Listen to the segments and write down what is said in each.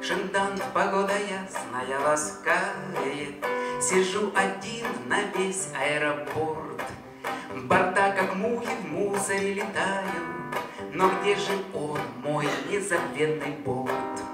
Шенданг, погода ясная, ласкает. Сижу один на весь аэропорт. Борта, как мухи, в мусоре летают. Но где же он, мой незабвенный борт?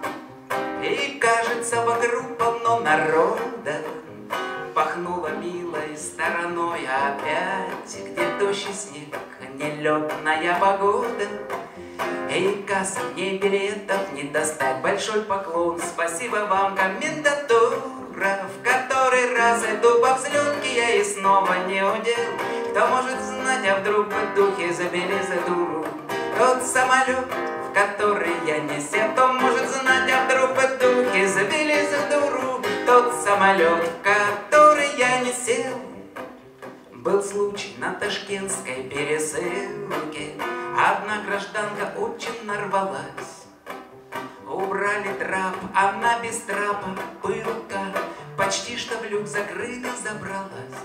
И кажется, вокруг полно народа. Пахнуло милой стороной опять, где дождь и снег, нелетная погода. Эй, касса, мне билетов не достать. Большой поклон, спасибо вам, комендатура. В который раз иду по взлетке, я и снова не удел. Кто может знать, а вдруг в духе забили за дуру. Тот самолет, в который я не сел. Кто может знать, а вдруг в духе забили за дуру. Тот самолет, в который я не сел. Был случай на ташкентской пересылке. Одна гражданка очень нарвалась. Убрали трап, она без трапа, пылка, почти что в люк закрытый забралась.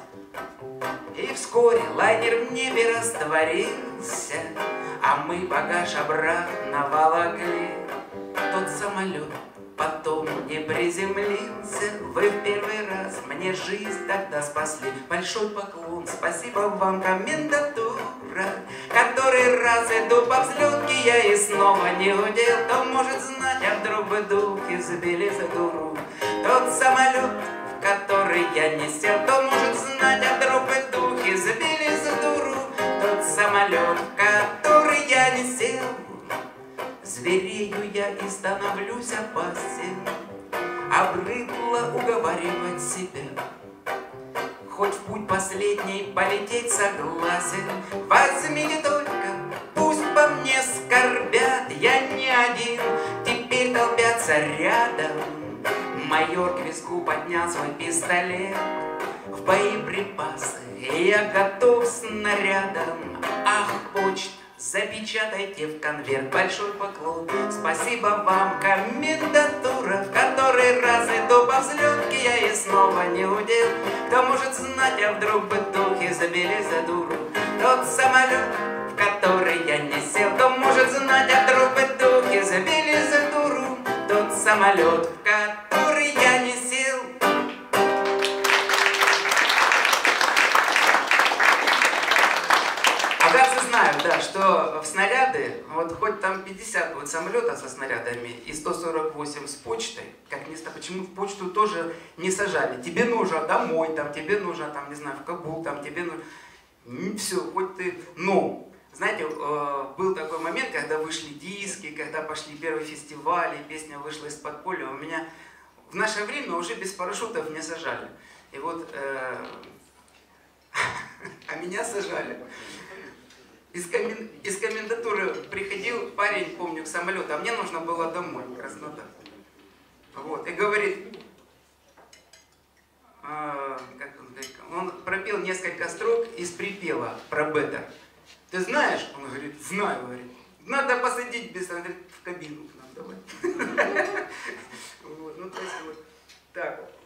И вскоре лайнер в небе растворился, а мы багаж обратно волокли. Тот самолет потом не приземлился. Вы в первый раз мне жизнь тогда спасли. Большой поклон, спасибо вам, комендатура. Который раз иду по взлетке, я и снова не удел. Кто может знать, а вдруг в духе забили за дуру. Тот самолет, в который я не сел. Кто может знать, а вдруг в духе забили за дуру. Тот самолет, в который я не сел. Зверею я и становлюсь опасен. Обрыдло уговаривать себя. Хоть в путь последний полететь согласен. Возьмите только, пусть по мне скорбят. Я не один, теперь толпятся рядом. Майор к виску поднял свой пистолет. В боеприпасы я готов снарядом. Ах, почта, запечатайте в конверт. Большой поклон, спасибо вам, комендатура. В который раз иду по взлетке, я и снова не удел. Кто может знать, а вдруг бы духи забили за дуру. Тот самолет, в который я не сел. Кто может знать, а вдруг бы духи забили за дуру. Тот самолет, в который я не сел. Афганцы знают, да, что в снаряды, вот хоть там 50 будет самолета со снарядами и 148 с почтой, как место, почему в почту тоже не сажали. Тебе нужно домой, там, тебе нужно, там, не знаю, в Кабул, там, тебе нужно... Все, хоть ты... Но, знаете, был такой момент, когда вышли диски, когда пошли первые фестивали, песня вышла из подполья. У меня в наше время уже без парашютов не сажали. И вот... А меня сажали. Из комендатуры приходил парень, помню, к самолету, а мне нужно было домой, в Краснодар. Вот, и говорит, как он говорит, он пропел несколько строк из припева про Беттер. Ты знаешь? Он говорит, знаю, говорит. Надо посадить без, он говорит, в кабину к нам давай. Вот, ну то есть вот так вот.